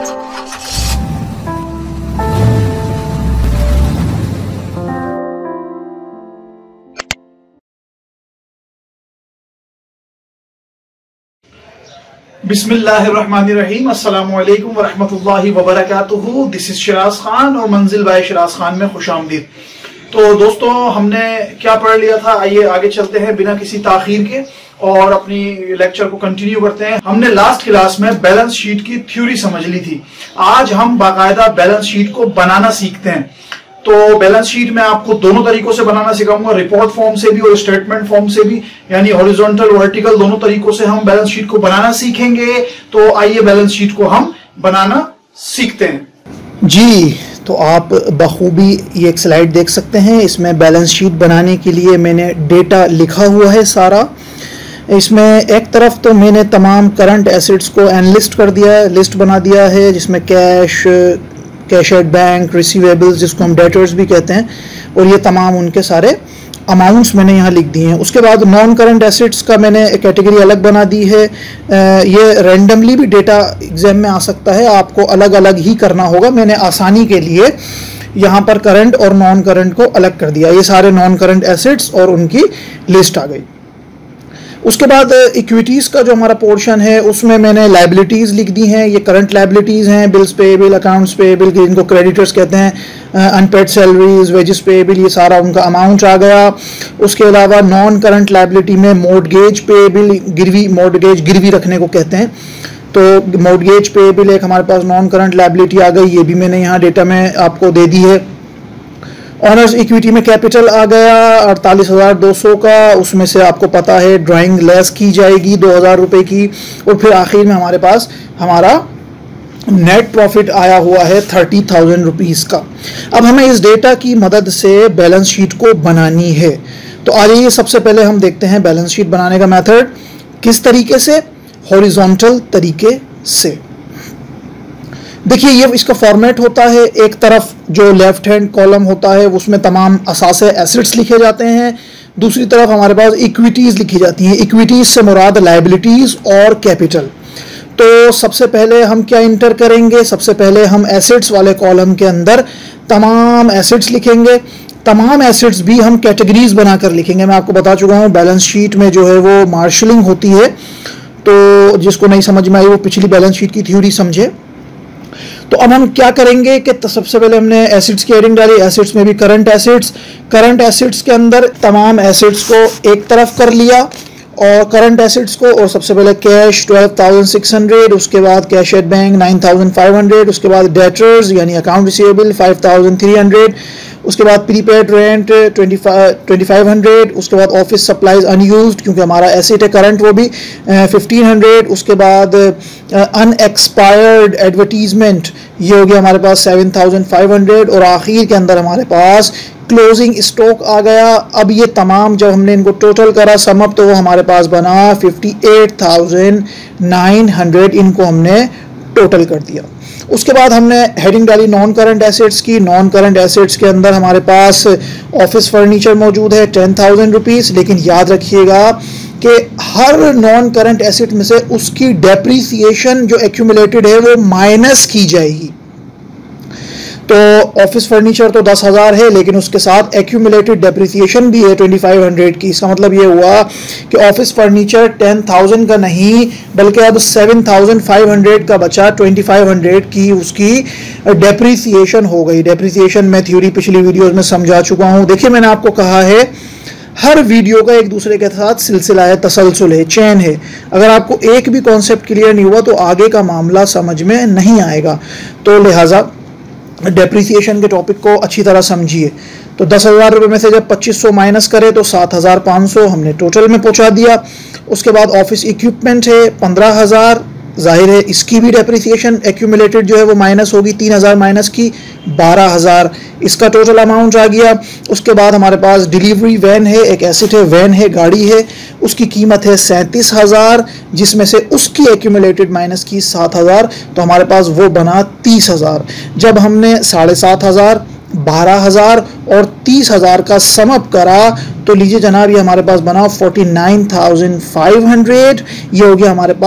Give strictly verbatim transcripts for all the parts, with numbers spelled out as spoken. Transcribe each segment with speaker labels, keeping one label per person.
Speaker 1: बिस्मिल्लाहिर्रहमानिर्रहीम, अस्सलामु अलैकुम वरहमतुल्लाहि वबरकातुहू। दिस इज शिराज खान और मंजिल बाय शिराज खान में खुशामदीद। तो दोस्तों, हमने क्या पढ़ लिया था, आइए आगे चलते हैं बिना किसी ताखीर के और अपनी लेक्चर को कंटिन्यू करते हैं। हमने लास्ट क्लास में बैलेंस शीट की थ्योरी समझ ली थी। आज हम बाकायदा बैलेंस शीट को बनाना सीखते हैं। तो बैलेंस शीट में आपको दोनों तरीकों से बनाना सिखाऊंगा, रिपोर्ट फॉर्म से भी और स्टेटमेंट फॉर्म से भी, यानी हॉरिजॉन्टल वर्टिकल दोनों तरीकों से हम बैलेंस शीट को बनाना सीखेंगे। तो आइए बैलेंस शीट को हम बनाना सीखते हैं।
Speaker 2: जी, तो आप बखूबी ये एक स्लाइड देख सकते हैं। इसमें बैलेंस शीट बनाने के लिए मैंने डेटा लिखा हुआ है सारा। इसमें एक तरफ तो मैंने तमाम करंट एसेट्स को एनलिस्ट कर दिया है, लिस्ट बना दिया है, जिसमें cash, cash at bank, receivables जिसको हम डेटर्स भी कहते हैं, और ये तमाम उनके सारे अमाउंट्स मैंने यहाँ लिख दिए हैं। उसके बाद नॉन करंट एसेट्स का मैंने कैटेगरी अलग बना दी है। ये रैंडमली भी डेटा एग्जाम में आ सकता है, आपको अलग अलग ही करना होगा। मैंने आसानी के लिए यहाँ पर करंट और नॉन करंट को अलग कर दिया। ये सारे नॉन करंट एसेट्स और उनकी लिस्ट आ गई। उसके बाद इक्विटीज़ का जो हमारा पोर्शन है उसमें मैंने लाइबिलिटीज़ लिख दी हैं। ये करंट लाइबिलिटीज़ हैं, बिल्स पेएबल, अकाउंट्स पेएबल, जिनको क्रेडिटर्स कहते हैं, अनपेड सैलरीज, वेजेस पेएबल, ये सारा उनका अमाउंट आ गया। उसके अलावा नॉन करंट लाइबिलिटी में मॉर्टगेज पेएबल, गिरवी, मॉर्टगेज गिरवी रखने को कहते हैं, तो मॉर्टगेज पेएबल एक हमारे पास नॉन करंट लाइबिलिटी आ गई। ये भी मैंने यहाँ डेटा में आपको दे दी है। ऑनर्स इक्विटी में कैपिटल आ गया अड़तालीस हज़ार दो सौ का, उसमें से आपको पता है ड्राइंग लेस की जाएगी दो हज़ार रुपये की। और फिर आखिर में हमारे पास हमारा नेट प्रॉफिट आया हुआ है थर्टी थाउजेंड रुपीज़ का। अब हमें इस डेटा की मदद से बैलेंस शीट को बनानी है। तो आइए सबसे पहले हम देखते हैं बैलेंस शीट बनाने का मेथड किस तरीके से, हॉरिजॉन्टल तरीके से। देखिए, ये इसका फॉर्मेट होता है। एक तरफ जो लेफ्ट हैंड कॉलम होता है उसमें तमाम असासे एसेट्स लिखे जाते हैं, दूसरी तरफ हमारे पास इक्विटीज़ लिखी जाती हैं। इक्विटीज़ से मुराद लायबिलिटीज़ और कैपिटल। तो सबसे पहले हम क्या इंटर करेंगे, सबसे पहले हम एसेट्स वाले कॉलम के अंदर तमाम एसेट्स लिखेंगे। तमाम एसेट्स भी हम कैटेगरीज बनाकर लिखेंगे। मैं आपको बता चुका हूँ बैलेंस शीट में जो है वो मार्शलिंग होती है, तो जिसको नहीं समझ में आई वो पिछली बैलेंस शीट की थ्योरी समझे। तो अब हम क्या करेंगे कि तो सबसे पहले हमने एसेट्स की हेडिंग डाली। एसेट्स में भी करंट एसेट्स, करंट एसेट्स के अंदर तमाम एसेट्स को एक तरफ कर लिया और करंट एसेट्स को, और सबसे पहले cash twelve thousand six hundred, उसके बाद cash at bank nine thousand five hundred, उसके बाद डेटर्स यानी account receivable five thousand three hundred, उसके बाद prepaid rent twenty five hundred, उसके बाद ऑफिस सप्लाईज अनयूज्ड क्योंकि हमारा एसेट है करंट वो भी फिफ्टीन हंड्रेड, उसके बाद अनएक्सपायर्ड एडवर्टीजमेंट ये हो गया हमारे पास सेवन थाउजेंड फाइव हंड्रेड, और आखिर के अंदर हमारे पास क्लोजिंग स्टॉक आ गया। अब ये तमाम जब हमने इनको टोटल करा समअप तो वो हमारे पास बना fifty eight thousand nine hundred, इनको हमने टोटल कर दिया। उसके बाद हमने हेडिंग डाली नॉन करंट एसेट्स की। नॉन करंट एसेट्स के अंदर हमारे पास ऑफिस फर्नीचर मौजूद है टेन थाउजेंड रुपीज़, लेकिन याद रखिएगा कि हर नॉन करंट एसेट में से उसकी डेप्रीसिएशन जो एक्यूमुलेटेड है वो माइनस की जाएगी। तो ऑफिस फर्नीचर तो दस हज़ार है, लेकिन उसके साथ एक्यूमुलेटेड डेप्रिसिएशन भी है ट्वेंटी फाइव हंड्रेड की। इसका मतलब ये हुआ कि ऑफिस फर्नीचर टेन थाउजेंड का नहीं बल्कि अब सेवन थाउजेंड फाइव हंड्रेड का बचा, ट्वेंटी फाइव हंड्रेड की उसकी डेप्रिसिएशन हो गई। डेप्रिसिएशन मैं थ्योरी पिछली वीडियोज़ में समझा चुका हूँ। देखिए, मैंने आपको कहा है हर वीडियो का एक दूसरे के साथ सिलसिला है, तसलसल है, चैन है। अगर आपको एक भी कॉन्सेप्ट क्लियर नहीं हुआ तो आगे का मामला समझ में नहीं आएगा। तो लिहाजा डेप्रिसिएशन के टॉपिक को अच्छी तरह समझिए। तो दस हज़ार रुपये में से जब पच्चीस सौ माइनस करें तो सात हज़ार पाँच सौ हमने टोटल में पहुंचा दिया। उसके बाद ऑफिस इक्विपमेंट है पंद्रह हज़ार, जाहिर है इसकी भी डेप्रिसिएशन एक्यूमुलेटेड जो है वो माइनस होगी, तीन हज़ार माइनस की बारह हज़ार, इसका टोटल अमाउंट आ गया। उसके बाद हमारे पास डिलीवरी वैन है, एक एसेट है, वैन है, गाड़ी है, उसकी कीमत है सैंतीस हज़ार, जिसमें से उसकी एक्यूमुलेटेड माइनस की सात हज़ार, तो हमारे पास वो बना तीस हज़ार। जब हमने साढ़े सात हज़ार, बारह हज़ार और तीस हज़ार का समअप करा तो लीजिए जनाब ये हमारे पास बना forty nine thousand five hundred. ये हो गया हमारे पास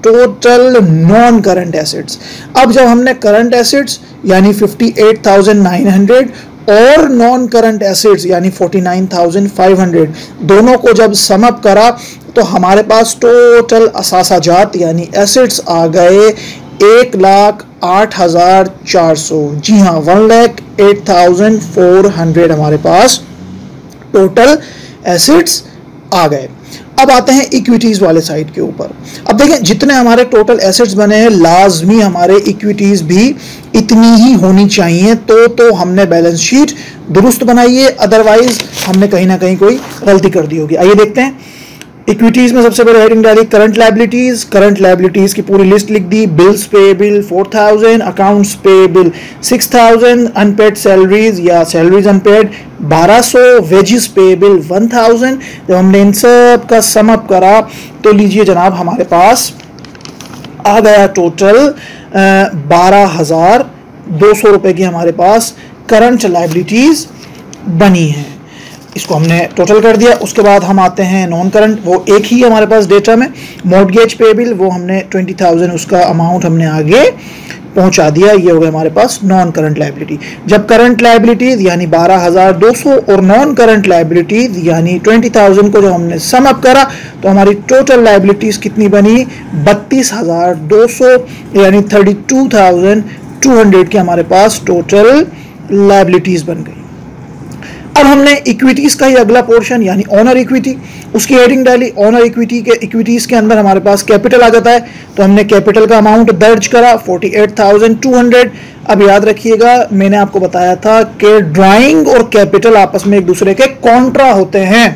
Speaker 2: टोटल नॉन करंट एसेट्स। अब जब हमने करंट एसेट्स यानी fifty eight thousand nine hundred और नॉन करंट एसेट्स यानी forty nine thousand five hundred दोनों को जब सम अप करा तो हमारे पास टोटल असासाजात यानी एसेट्स आ गए एक लाख आठ हजार चार सौ। जी हाँ, one lakh eight thousand four hundred हमारे पास टोटल एसेट्स आ गए। अब आते हैं इक्विटीज वाले साइड के ऊपर। अब देखें जितने हमारे टोटल एसेट्स बने हैं लाजमी हमारे इक्विटीज भी इतनी ही होनी चाहिए, तो तो हमने बैलेंस शीट दुरुस्त बनाई है, अदरवाइज हमने कहीं ना कहीं कोई गलती कर दी होगी। आइए देखते हैं इक्विटीज में सबसे पहले हेडिंग डाली करंट लायबिलिटीज। करंट लायबिलिटीज की पूरी लिस्ट लिख दी। Bills payable four thousand, accounts payable six thousand, unpaid salaries या सैलरीज अनपेड बारह सौ, वेजेस पेएबल वन थाउजेंड। जब हमने इन सब का सम अप करा तो लीजिए जनाब हमारे पास आ गया टोटल बारह हजार दो सौ रुपए की हमारे पास करंट लायबिलिटीज बनी है। इसको हमने टोटल कर दिया। उसके बाद हम आते हैं नॉन करंट, वो एक ही हमारे पास डेटा में मॉर्गेज पेएबल, वो हमने ट्वेंटी थाउजेंड उसका अमाउंट हमने आगे पहुंचा दिया। ये हो गया हमारे पास नॉन करंट लायबिलिटी। जब करंट लायबिलिटीज यानी बारह हजार दो सौ और नॉन करंट लायबिलिटीज यानी ट्वेंटी थाउजेंड को जब हमने सम अप करा तो हमारी टोटल लायबिलिटीज कितनी बनी बत्तीस हजार दो सौ यानी thirty two thousand two hundred की हमारे पास टोटल लायबिलिटीज बन गई। अब हमने इक्विटीज का ही अगला पोर्शन यानी ऑनर इक्विटी, उसकी हेडिंग डाली। ऑनर इक्विटी के इक्विटीज के अंदर हमारे पास कैपिटल आ जाता है, तो हमने कैपिटल का अमाउंट दर्ज करा forty eight thousand two hundred. अब याद रखिएगा मैंने आपको बताया था कि ड्राइंग और कैपिटल आपस में एक दूसरे के कॉन्ट्रा होते हैं।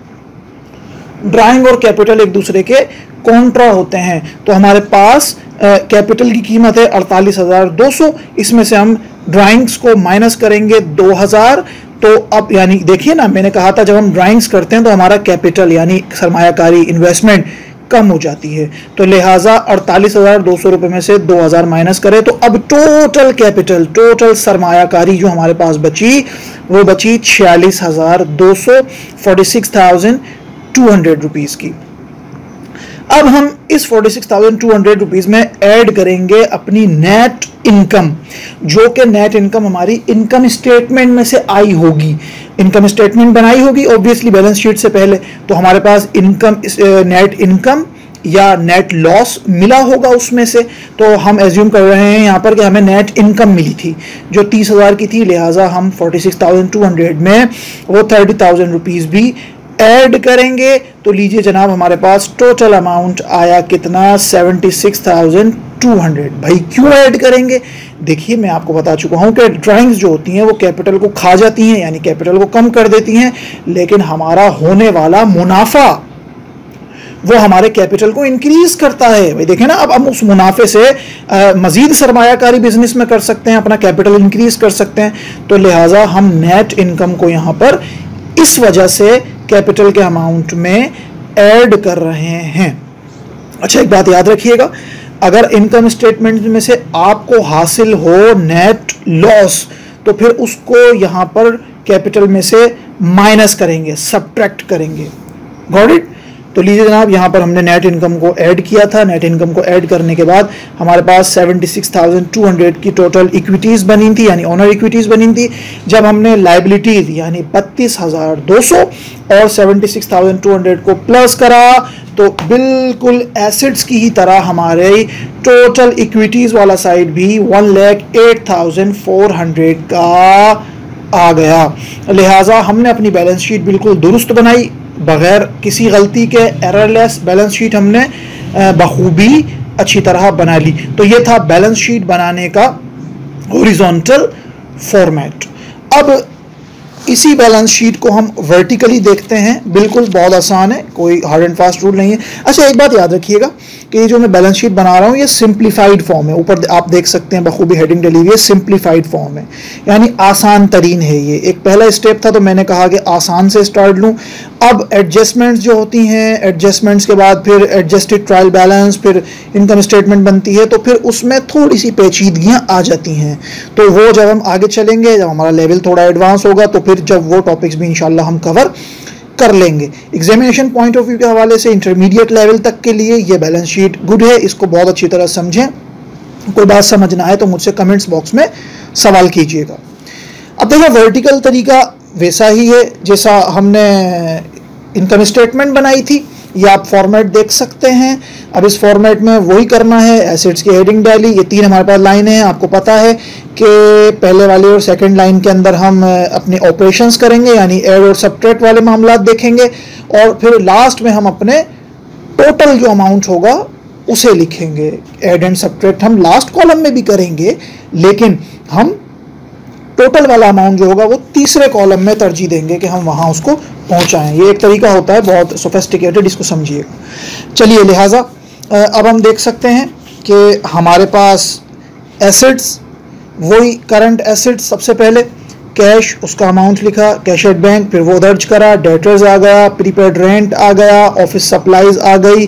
Speaker 2: ड्राइंग और कैपिटल एक दूसरे के कॉन्ट्रा होते हैं। तो हमारे पास कैपिटल की कीमत है अड़तालीस हजार दो सौ, इसमें से हम ड्राइंग्स को माइनस करेंगे दो हजार। तो अब यानी देखिए ना, मैंने कहा था जब हम ड्राइंग्स करते हैं तो हमारा कैपिटल यानी सरमायाकारी इन्वेस्टमेंट कम हो जाती है, तो लिहाजा अड़तालीस हजार दो सौ रुपए में से दो हजार माइनस करें तो अब टोटल कैपिटल टोटल सरमायाकारी जो हमारे पास बची वो बची छियालीस हजार दो सौ forty six thousand two hundred rupees की। अब हम इस forty six thousand two hundred rupees में ऐड करेंगे अपनी नेट इनकम, जो कि नेट इनकम हमारी इनकम स्टेटमेंट में से आई होगी। इनकम स्टेटमेंट बनाई होगी ऑब्वियसली बैलेंस शीट से पहले, तो हमारे पास इनकम नेट इनकम या नेट लॉस मिला होगा उसमें से। तो हम एज्यूम कर रहे हैं यहाँ पर कि हमें नेट इनकम मिली थी जो तीस हजार की थी, लिहाजा हम forty six thousand two hundred में वो थर्टी थाउजेंड रुपीज भी ऐड करेंगे। तो लीजिए जनाब हमारे पास टोटल अमाउंट आया कितना seventy six thousand two hundred. भाई क्यों ऐड करेंगे? देखिए मैं आपको बता चुका हूं कि ड्राइंग्स जो होती हैं वो कैपिटल को खा जाती हैं यानी कैपिटल को कम कर देती हैं, लेकिन हमारा होने वाला मुनाफा वो हमारे कैपिटल को इंक्रीज करता है। भाई देखें ना, अब हम उस मुनाफे से आ, मजीद सरमायाकारी बिजनेस में कर सकते हैं, अपना कैपिटल इंक्रीज कर सकते हैं। तो लिहाजा हम नेट इनकम को यहाँ पर इस वजह से कैपिटल के अमाउंट में ऐड कर रहे हैं। अच्छा एक बात याद रखिएगा, अगर इनकम स्टेटमेंट में से आपको हासिल हो नेट लॉस तो फिर उसको यहां पर कैपिटल में से माइनस करेंगे, सब्ट्रैक्ट करेंगे। Got it? तो लीजिए जनाब यहाँ पर हमने नेट इनकम को ऐड किया था। नेट इनकम को ऐड करने के बाद हमारे पास seventy six thousand two hundred की टोटल इक्विटीज बनी थी यानी ऑनर इक्विटीज बनी थी। जब हमने लाइबिलिटीज यानी बत्तीस हजार दो सौ और seventy six thousand two hundred को प्लस करा तो बिल्कुल एसेट्स की ही तरह हमारे टोटल इक्विटीज वाला साइड भी one lakh eight thousand four hundred का आ गया। लिहाजा हमने अपनी बैलेंस शीट बिल्कुल दुरुस्त बनाई, बगैर किसी गलती के एररलेस बैलेंस शीट हमने बखूबी अच्छी तरह बना ली। तो ये था बैलेंस शीट बनाने का हॉरिजॉन्टल फॉर्मेट। अब इसी बैलेंस शीट को हम वर्टिकली देखते हैं, बिल्कुल बहुत आसान है, कोई हार्ड एंड फास्ट रूल नहीं है। अच्छा एक बात याद रखिएगा कि ये जो मैं बैलेंस शीट बना रहा हूँ ये सिंप्लीफाइड फॉर्म है, ऊपर आप देख सकते हैं बखूबी हेडिंग डली हुई है, सिंप्लीफाइड फॉर्म है यानी आसान तरीन है। ये एक पहला स्टेप था तो मैंने कहा कि आसान से स्टार्ट लूँ। अब एडजस्टमेंट्स जो होती हैं, एडजस्टमेंट्स के बाद फिर एडजस्टेड ट्रायल बैलेंस, फिर इनकम स्टेटमेंट बनती है, तो फिर उसमें थोड़ी सी पेचीदगियाँ आ जाती हैं। तो वो जब हम आगे चलेंगे, जब हमारा लेवल थोड़ा एडवांस होगा तो फिर जब वो टॉपिक्स भी इंशाल्लाह हम कवर कर लेंगे। एग्जामिनेशन पॉइंट ऑफ व्यू के हवाले से इंटरमीडिएट लेवल तक के लिए ये बैलेंस शीट गुड है, इसको बहुत अच्छी तरह समझें। कोई बात समझना है तो मुझसे कमेंट्स बॉक्स में सवाल कीजिएगा। अब देखिए वर्टिकल तरीका वैसा ही है जैसा हमने इनकम स्टेटमेंट बनाई थी, ये आप फॉर्मेट देख सकते हैं। अब इस फॉर्मेट में वही करना है, एसेट्स की हेडिंग डाली, ये तीन हमारे पास लाइनें हैं। आपको पता है कि पहले वाले और सेकंड लाइन के अंदर हम अपने ऑपरेशंस करेंगे, यानी ऐड और सब्ट्रैक्ट वाले मामला देखेंगे, और फिर लास्ट में हम अपने टोटल जो अमाउंट होगा उसे लिखेंगे। ऐड एंड सब्ट्रैक्ट हम लास्ट कॉलम में भी करेंगे, लेकिन हम टोटल वाला अमाउंट जो होगा वो तीसरे कॉलम में तरजीह देंगे कि हम वहाँ उसको पहुँचाएं। ये एक तरीका होता है बहुत सोफिस्टिकेटेड, इसको समझिएगा। चलिए, लिहाजा अब हम देख सकते हैं कि हमारे पास एसेट्स, वही करंट एसेट्स, सबसे पहले कैश, उसका अमाउंट लिखा, कैश एट बैंक, फिर वो दर्ज करा, डेटर्स आ गया, प्रीपेड रेंट आ गया, ऑफिस सप्लाईज आ गई,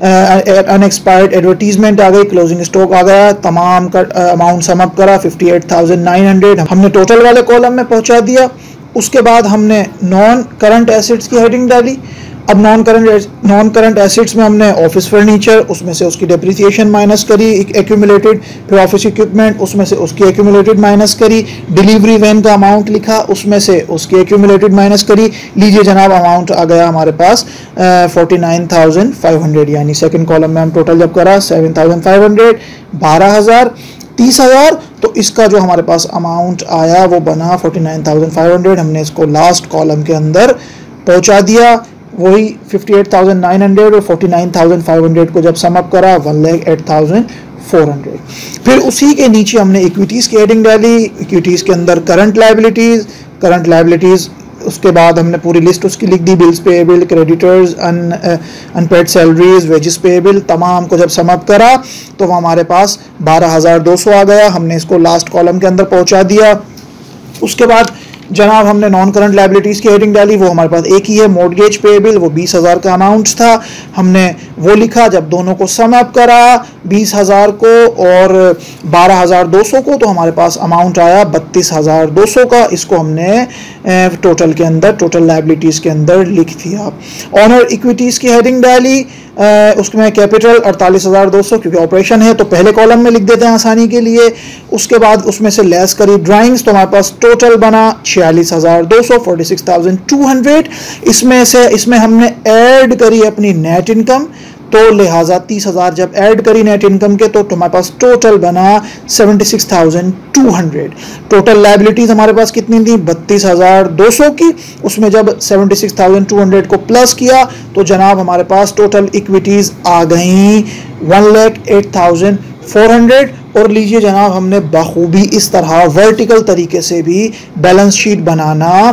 Speaker 2: अनएक्सपायर्ड एडवर्टीजमेंट आ गई, क्लोजिंग स्टॉक आ गया, तमाम का अमाउंट समअप करा fifty eight thousand nine hundred हमने टोटल वाले कॉलम में पहुंचा दिया। उसके बाद हमने नॉन करंट एसेट्स की हेडिंग डाली। अब non current non current assets में हमने ऑफिस फर्नीचर, उसमें से उसकी डेप्रिसिएशन माइनस करी, एक्यूमुलेटेड, फिर ऑफिस इक्विपमेंट, उसमें से उसकी एक्यूमुलेटेड माइनस करी, डिलीवरी वैन का अमाउंट लिखा, उसमें से उसकी एक्यूमुलेटेड माइनस करी। लीजिए जनाब, अमाउंट आ गया हमारे पास forty nine thousand five hundred, यानी सेकेंड कॉलम में हम टोटल जब करा सेवन थाउजेंड फाइव हंड्रेड, बारह हज़ार, तीस हज़ार, तो इसका जो हमारे पास अमाउंट आया वो बना forty nine thousand five hundred. हमने इसको लास्ट कॉलम के अंदर पहुंचा दिया। वही fifty eight thousand nine hundred और forty nine thousand five hundred को जब समअप करा one lakh eight thousand four hundred. फिर उसी के नीचे हमने इक्विटीज़ की हेडिंग डाली। इक्विटीज़ के अंदर करंट लायबिलिटीज़, करंट लायबिलिटीज़, उसके बाद हमने पूरी लिस्ट उसकी लिख दी, bills payable, creditors, un unpaid salaries, wages payable, तमाम को जब समअप करा तो वो हमारे पास बारह हज़ार दो सौ आ गया। हमने इसको लास्ट कॉलम के अंदर पहुंचा दिया। उसके बाद जनाब हमने नॉन करंट लायबिलिटीज़ की हेडिंग डाली, वो हमारे पास एक ही है, मॉर्गेज पेएबल, वो बीस हज़ार का अमाउंट था, हमने वो लिखा। जब दोनों को सम अप करा, बीस हज़ार को और बारह हज़ार दो सौ को, तो हमारे पास अमाउंट आया बत्तीस हज़ार दो सौ का। इसको हमने टोटल के अंदर, टोटल लायबिलिटीज़ के अंदर लिख दिया। ऑनर इक्विटीज़ की हेडिंग डाली, उसमें कैपिटल अड़तालीस हज़ार दो सौ, क्योंकि ऑपरेशन है तो पहले कॉलम में लिख देते हैं आसानी के लिए। उसके बाद उसमें से लेस करी ड्राइंग्स, तो हमारे पास टोटल बना छियालीस हज़ार दो सौ, forty six thousand two hundred. इसमें से इसमें हमने ऐड करी अपनी नेट इनकम, तो लिहाजा तीस हज़ार जब ऐड करी नेट इनकम के तो हमारे पास टोटल बना seventy six thousand two hundred. Total liabilities हमारे पास कितनी थी, बत्तीस हज़ार दो सौ की। उसमें जब seventy six thousand two hundred को प्लस किया तो जनाब हमारे पास टोटल इक्विटीज़ आ गई one lakh eight thousand four hundred. और लीजिए जनाब, हमने बखूबी इस तरह वर्टिकल तरीके से भी बैलेंस शीट बनाना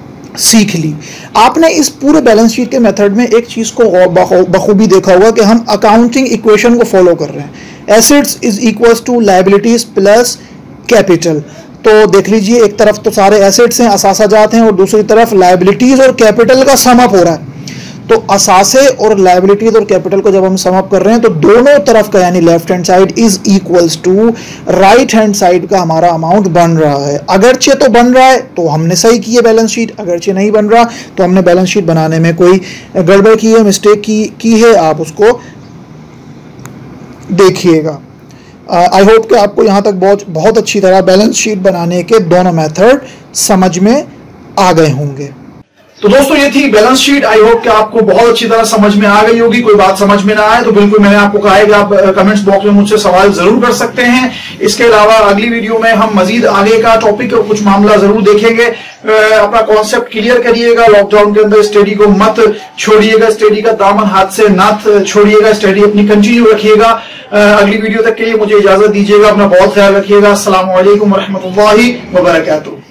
Speaker 2: सीख ली। आपने इस पूरे बैलेंस शीट के मेथड में एक चीज़ को बखूबी देखा होगा कि हम अकाउंटिंग इक्वेशन को फॉलो कर रहे हैं। Assets is equals to liabilities plus capital. तो देख लीजिए, एक तरफ तो सारे एसेट्स हैं, असासाजात हैं, और दूसरी तरफ लायबिलिटीज और कैपिटल का सम अप हो रहा है। तो असासे और लायबिलिटीज और कैपिटल को जब हम सम अप कर रहे हैं तो दोनों तरफ का, यानी left hand side is equals to right hand side का हमारा अमाउंट बन रहा है। अगरचे तो बन रहा है तो हमने सही की है बैलेंस शीट, अगरचे नहीं बन रहा तो हमने बैलेंस शीट बनाने में कोई गड़बड़ की है, मिस्टेक की की है, आप उसको देखिएगा। आई होप कि आपको यहाँ तक बहुत बहुत अच्छी तरह बैलेंस शीट बनाने के दोनों मेथड समझ में आ गए होंगे।
Speaker 1: तो दोस्तों ये थी बैलेंस शीट। आई होप कि आपको बहुत अच्छी तरह समझ में आ गई होगी। कोई बात समझ में ना आए तो बिल्कुल मैंने आपको कहा है कि आप कमेंट्स बॉक्स में मुझसे सवाल जरूर कर सकते हैं। इसके अलावा अगली वीडियो में हम मजीद आगे का टॉपिक और कुछ मामला जरूर देखेंगे। अपना कॉन्सेप्ट क्लियर करिएगा। लॉकडाउन के अंदर स्टडी को मत छोड़िएगा, स्टडी का दामन हाथ से न छोड़िएगा, स्टडी अपनी कंटिन्यू रखिएगा। अगली वीडियो तक के लिए मुझे इजाजत दीजिएगा। अपना बहुत ख्याल रखिएगा। अस्सलाम वालेकुम व रहमतुल्लाहि व बरकातुहू।